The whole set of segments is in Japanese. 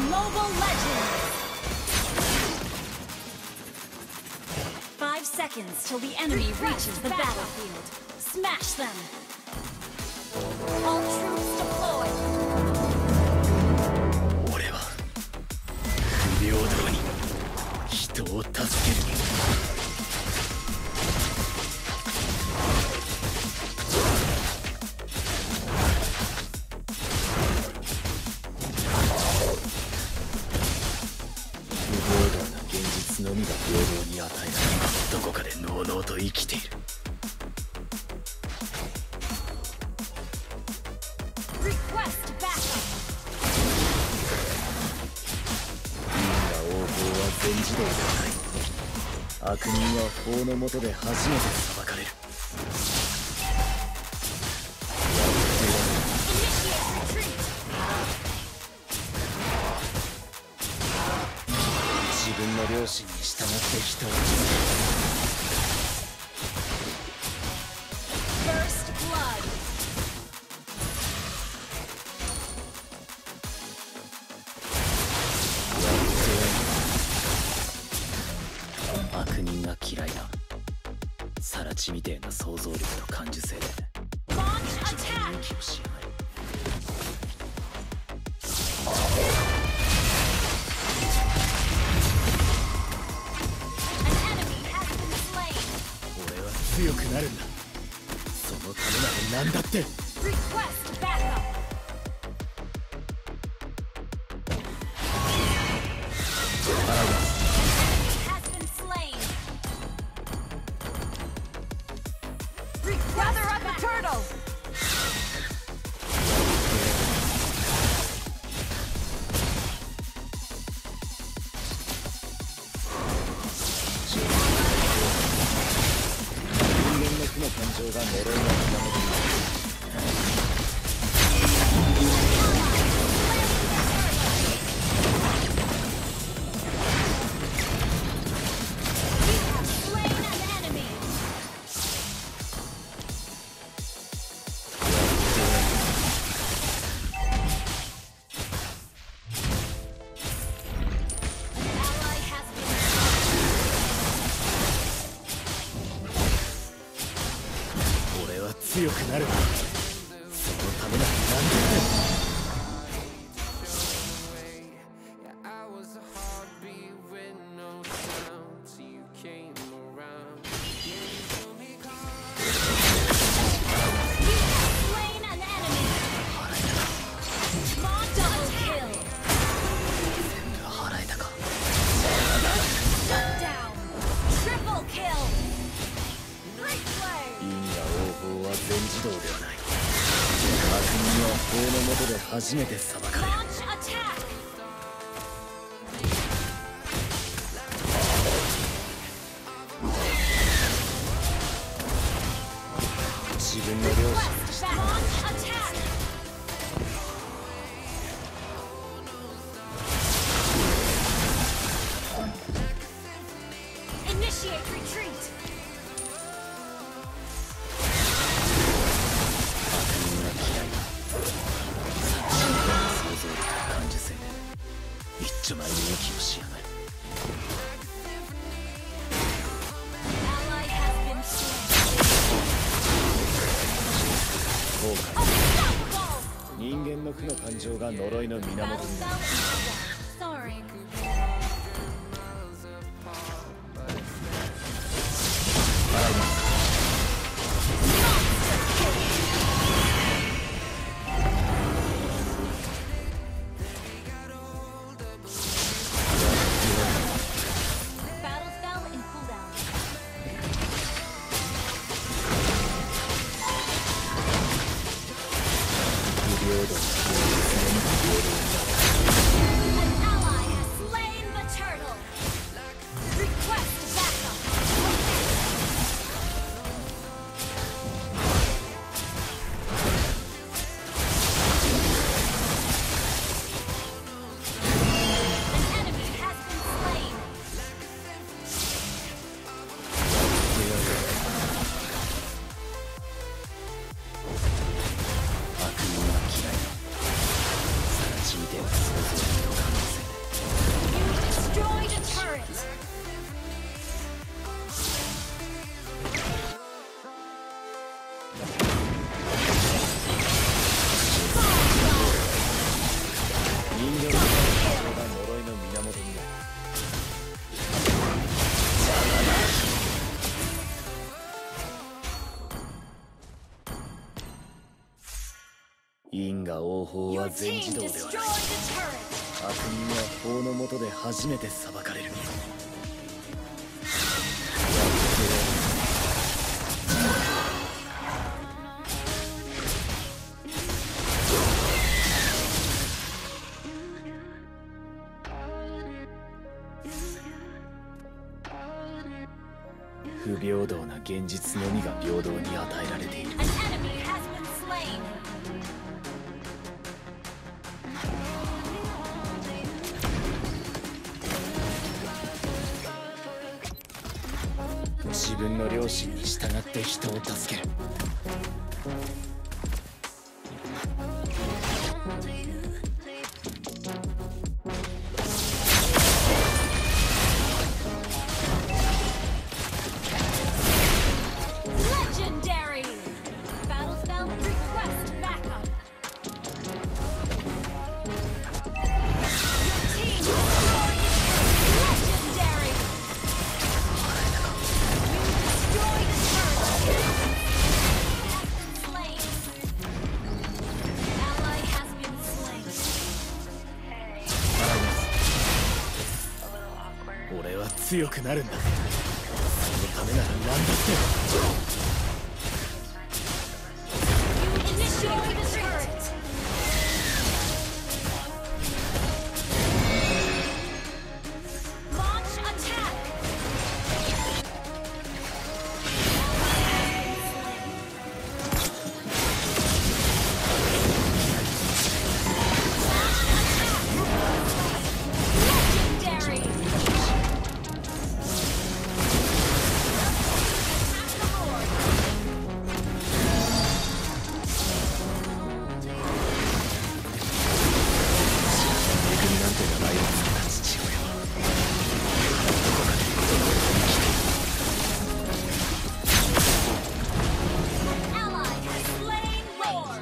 Mobile Legends! 5 seconds till the enemy reaches the battlefield. Smash them! All troops deployed! 俺は不平等に人を助ける。のみが平等に与えられ、どこかでのうのうと生きている。因果応報は全自動ではない。悪人は法の下で初めて裁かれる。自分の良心に従って人を決める。 First blood. 悪人が嫌いだ。サラチみてえな想像力と感受性で一番勇気をしやがる。強くなるんだ。そのためなら何だって。感情が呪いの源になる。強くなる。そのためなら何だって。払えたか。法は全自動ではない。悪人は法の下で初めて裁かれる。自分の良心に従って一丁前に息をしやがる。後悔。人間の負の感情が呪いの源になる。 が王法 Your は全 team 自動では destroyed ない。 the turret. 悪人は法の下で初めて裁かれる。不平等な現実のみが平等に与えられている。 An enemy has been slain. 自分の良心に従って人を助ける。 Legendary. Battle spell request backup. Your team destroyed the turret. Legendary. You destroyed the turret. Slain. Ally has been slain. 俺は強くなるんだ。そのためなら何だって。 Initiate the turret. Launch attack. Legendary. Ally has slain Lord.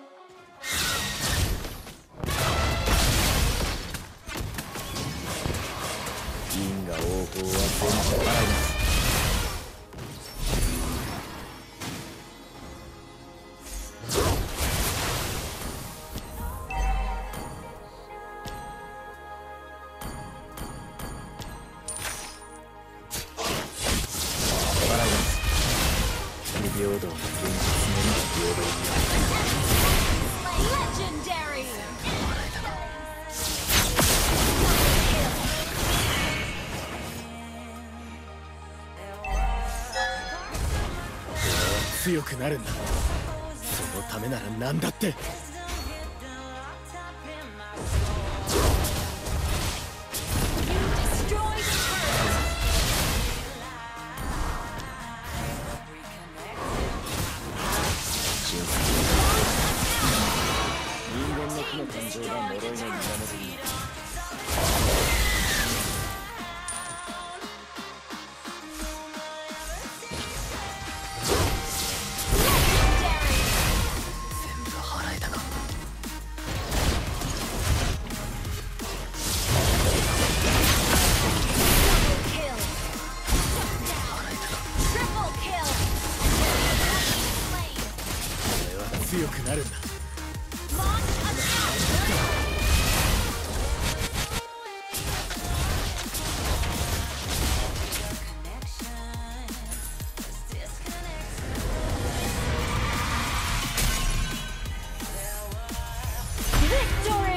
因果応報は全部払います。 不平等な現実のみが平等に与 Legendary. 強くなるんだ。そのためなら何だって。 Destroy the turret. 人間の負の感情が呪いの源になる。 Legendary. 全部払えたか。 Kill. Triple kill. Slain. 俺は強くなるんだ。 Launch attack. Victory.